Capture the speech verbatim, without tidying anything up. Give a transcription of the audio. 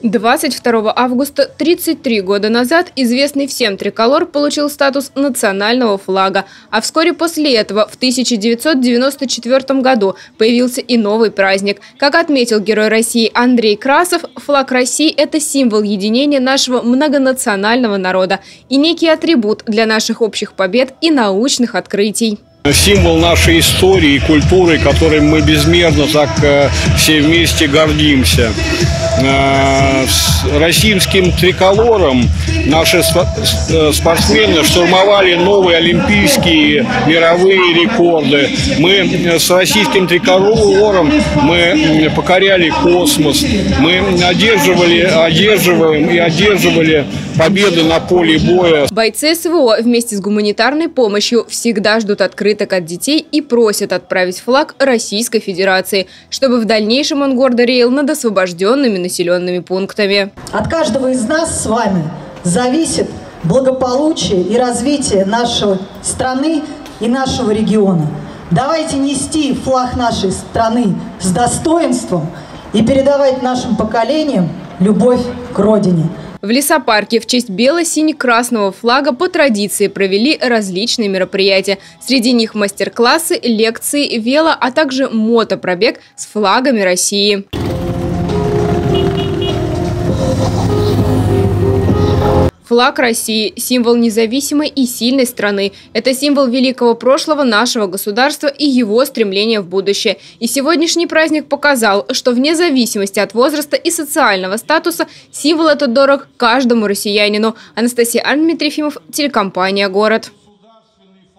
двадцать второго августа тридцать три года назад известный всем триколор получил статус национального флага, а вскоре после этого, в тысяча девятьсот девяносто четвёртом году, появился и новый праздник. Как отметил герой России Андрей Красов, флаг России – это символ единения нашего многонационального народа и некий атрибут для наших общих побед и научных открытий. Символ нашей истории и культуры, которой мы безмерно так э, все вместе гордимся. Э, с российским триколором наши спортсмены штурмовали новые олимпийские мировые рекорды. Мы с российским триколором мы покоряли космос. Мы одерживали, одерживаем и одерживали победы на поле боя. Бойцы СВО вместе с гуманитарной помощью всегда ждут открыток от детей и просят отправить флаг Российской Федерации, чтобы в дальнейшем он гордо реял над освобожденными населенными пунктами. От каждого из нас с вами зависит благополучие и развитие нашей страны и нашего региона. Давайте нести флаг нашей страны с достоинством и передавать нашим поколениям любовь к родине. В лесопарке в честь бело-сине-красного флага по традиции провели различные мероприятия. Среди них мастер-классы, лекции, вело, а также мотопробег с флагами России. Флаг России – символ независимой и сильной страны. Это символ великого прошлого нашего государства и его стремления в будущее. И сегодняшний праздник показал, что вне зависимости от возраста и социального статуса символ этот дорог каждому россиянину. Анастасия Арнмитрифимов, телекомпания «Город».